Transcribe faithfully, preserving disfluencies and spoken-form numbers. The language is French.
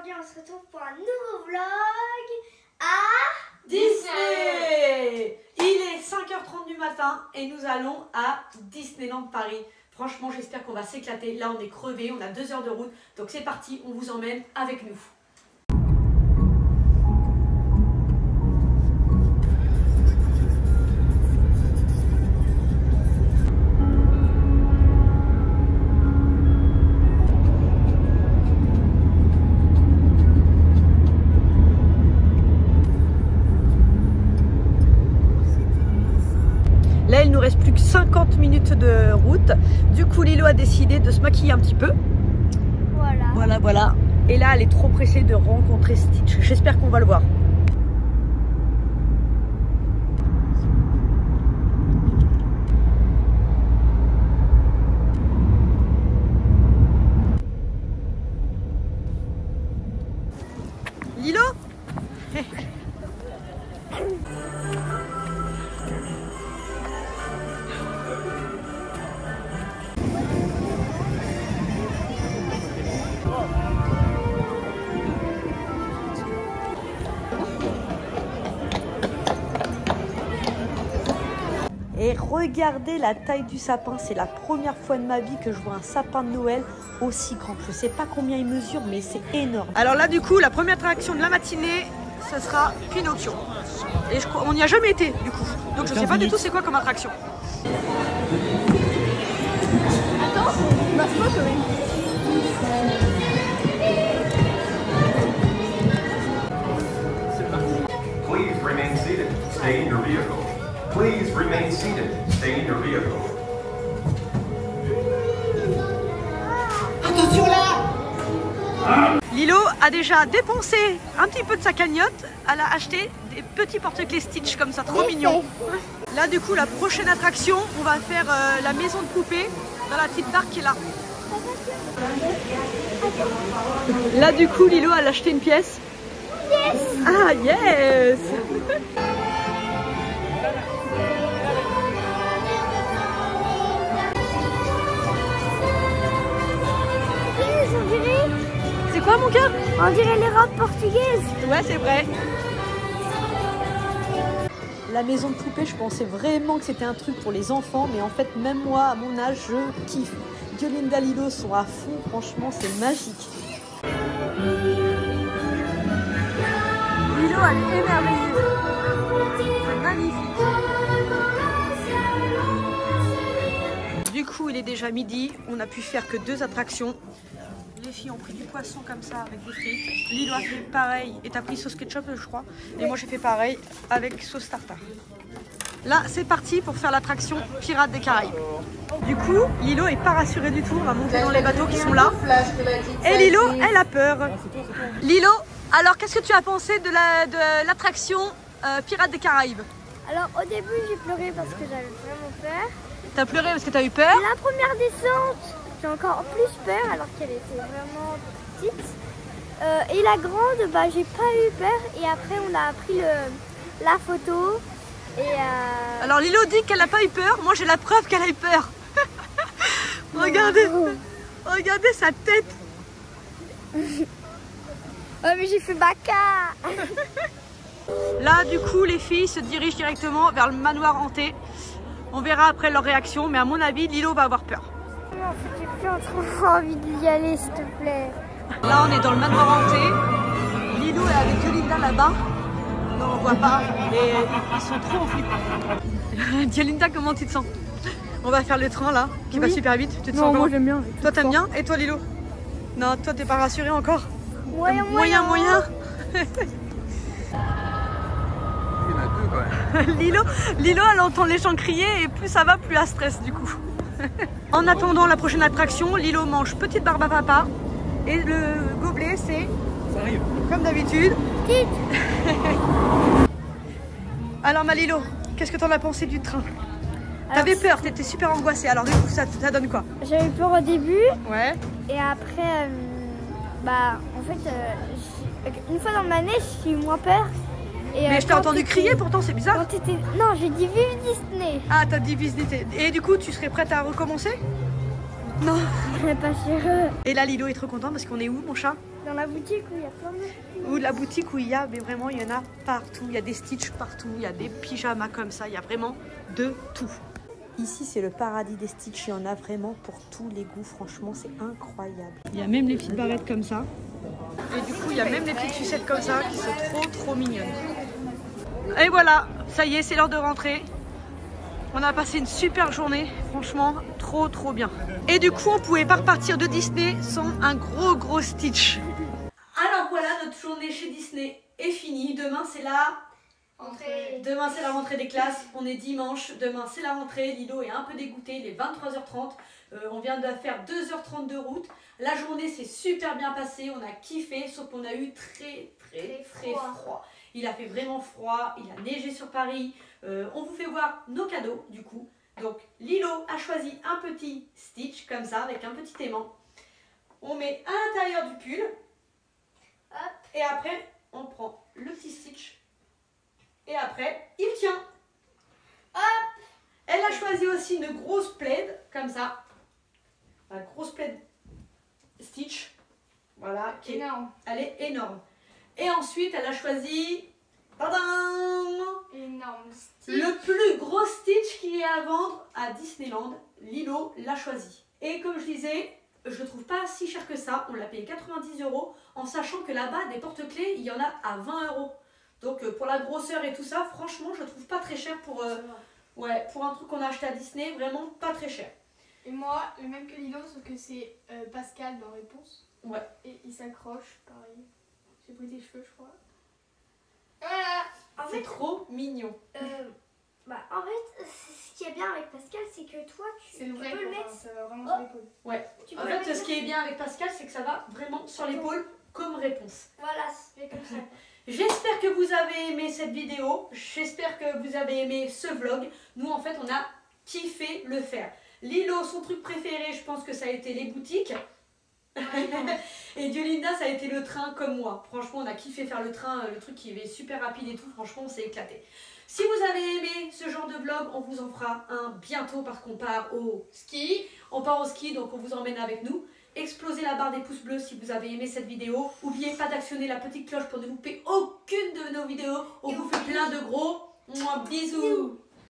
aujourd'hui on se retrouve pour un nouveau vlog à Disney. Il est cinq heures trente du matin et nous allons à Disneyland Paris. Franchement, j'espère qu'on va s'éclater. Là, on est crevés, on a deux heures de route. Donc c'est parti, on vous emmène avec nous. Là, il nous reste plus que cinquante minutes de route. Du coup, Lilo a décidé de se maquiller un petit peu. Voilà. Voilà, voilà. Et là, elle est trop pressée de rencontrer Stitch. J'espère qu'on va le voir. Lilo? Et regardez la taille du sapin, c'est la première fois de ma vie que je vois un sapin de Noël aussi grand. Je sais pas combien il mesure, mais c'est énorme. Alors là, du coup, la première attraction de la matinée, ce sera Pinocchio. Et je, on n'y a jamais été, du coup. Donc je sais pas du tout c'est quoi comme attraction. Attends, ma photo quand même. Please remain seated. Stay in your vehicle. Please remain seated. Stay in your vehicle. Attention là! Lilo a déjà dépensé un petit peu de sa cagnotte. Elle a acheté des petits porte-clés Stitch comme ça, trop mignon. Là du coup, la prochaine attraction, on va faire euh, la maison de poupée dans la petite barque qui est là. Là du coup, Lilo elle a acheté une pièce. Yes! Ah yes! On dirait, C'est quoi mon cœur? on dirait les robes portugaises. Ouais, c'est vrai. La maison de poupée, je pensais vraiment que c'était un truc pour les enfants, mais en fait, même moi, à mon âge, je kiffe. Diolinda, Lilo sont à fond, franchement, c'est magique. Lilo, elle est émerveillée. C'est magnifique. Du coup, il est déjà midi, on n'a pu faire que deux attractions. Les filles ont pris du poisson comme ça avec des frites. Lilo a fait pareil et t'as pris sauce ketchup je crois. Et moi j'ai fait pareil avec sauce tartare. Là c'est parti pour faire l'attraction Pirates des Caraïbes. Du coup Lilo est pas rassurée du tout, on va monter dans les bateaux qui sont là. Et Lilo elle a peur. Lilo, alors qu'est-ce que tu as pensé de l'attraction la, euh, Pirates des Caraïbes? Alors au début j'ai pleuré parce que j'avais vraiment peur. T'as pleuré parce que t'as eu peur? La première descente, j'ai encore plus peur alors qu'elle était vraiment petite. Euh, et la grande, bah, j'ai pas eu peur. Et après, on a pris le, la photo. Et euh... Alors Lilo dit qu'elle n'a pas eu peur. Moi, j'ai la preuve qu'elle a eu peur. Regardez, regardez sa tête. Oh, mais j'ai fait baka. Là, du coup, les filles se dirigent directement vers le manoir hanté. On verra après leur réaction, mais à mon avis, Lilo va avoir peur. Non, en fait, j'ai plus trop envie d'y aller, s'il te plaît. Là, on est dans le manoir hanté. Lilo est avec Diolinda là-bas. Non, on voit pas. Et ils sont trop en flip. Diolinda, comment tu te sens? On va faire le train là, qui oui. va super vite. Tu te non, sens moi j'aime bien. Toi, t'aimes bien? Et toi, Lilo? Non, toi, t'es pas rassurée encore? Moyen, moyen. Moyen, moyen. Lilo, Lilo, elle entend les gens crier et plus ça va, plus elle stresse du coup. En attendant la prochaine attraction, Lilo mange petite barbe à papa et le gobelet c'est, comme d'habitude. Alors ma Lilo, qu'est-ce que t'en as pensé du train? T'avais peur, t'étais super angoissée, alors du coup ça, ça donne quoi? J'avais peur au début. Ouais. Et après, euh, bah en fait, euh, une fois dans le manège, j'ai eu moins peur. Et mais euh, je t'ai entendu crier pourtant, c'est bizarre. Non, j'ai dit vive Disney. Ah, t'as dit vive Disney. Et du coup, tu serais prête à recommencer? Non. Je serais pas sûre. Et là, Lilo est trop content parce qu'on est où, mon chat? Dans la boutique où il y a plein de... Ou la boutique où il y a, mais vraiment, il y en a partout. Il y a des Stitch partout, il y a des pyjamas comme ça, il y a vraiment de tout. Ici, c'est le paradis des Stitch. Il y en a vraiment pour tous les goûts. Franchement, c'est incroyable. Il y a même les petites barrettes comme ça. Et du coup, il y a même les petites sucettes comme ça qui sont trop, trop mignonnes. Et voilà, ça y est, c'est l'heure de rentrer. On a passé une super journée. Franchement, trop, trop bien. Et du coup, on pouvait pas repartir de Disney sans un gros, gros Stitch. Alors voilà, notre journée chez Disney est finie. Demain, c'est la... Entrée. Demain c'est la rentrée des classes, on est dimanche, demain c'est la rentrée, Lilo est un peu dégoûté, il est vingt-trois heures trente, euh, on vient de faire deux heures trente de route, la journée s'est super bien passée, on a kiffé, sauf qu'on a eu très très très froid. froid. Il a fait vraiment froid, il a neigé sur Paris, euh, on vous fait voir nos cadeaux du coup. Donc Lilo a choisi un petit Stitch comme ça avec un petit aimant, on met à l'intérieur du pull, hop, et après on prend le petit Stitch. Et après, il tient. Hop. Elle a choisi aussi une grosse plaid, comme ça. La grosse plaid Stitch. Voilà. Qui est énorme. Elle est énorme. Et ensuite, elle a choisi... Tadam, énorme Stitch. Le plus gros Stitch qu'il y a à vendre à Disneyland. Lilo l'a choisi. Et comme je disais, je le trouve pas si cher que ça. On l'a payé quatre-vingt-dix euros. En sachant que là-bas, des porte-clés, il y en a à vingt euros. Donc euh, pour la grosseur et tout ça, franchement, je trouve pas très cher pour, euh, ouais, pour un truc qu'on a acheté à Disney, vraiment pas très cher. Et moi, le même que Lilo, sauf que c'est euh, Pascal dans Réponse. Ouais. Et il s'accroche, pareil. J'ai pris tes cheveux, je crois. Voilà. En C'est fait, trop mignon. euh, bah, en fait, ce qui est bien avec Pascal, c'est que toi, tu, C'est le tu vrai, peux le quoi, mettre. ça va vraiment Oh. sur l'épaule. Ouais. Tu En peux le fait, mettre ce qui est bien avec Pascal, c'est que ça va vraiment sur l'épaule comme Réponse. Voilà, c'est comme ça. J'espère que vous avez aimé cette vidéo, j'espère que vous avez aimé ce vlog. Nous en fait on a kiffé le faire. Lilo, son truc préféré, je pense que ça a été les boutiques. Et Diolinda, ça a été le train comme moi. Franchement on a kiffé faire le train, le truc qui est super rapide et tout, franchement on s'est éclaté. Si vous avez aimé ce genre de vlog, on vous en fera un bientôt parce qu'on part au ski. On part au ski donc on vous emmène avec nous. Explosez la barre des pouces bleus si vous avez aimé cette vidéo. N'oubliez pas d'actionner la petite cloche pour ne louper aucune de nos vidéos. On vous fait plein de gros bisous.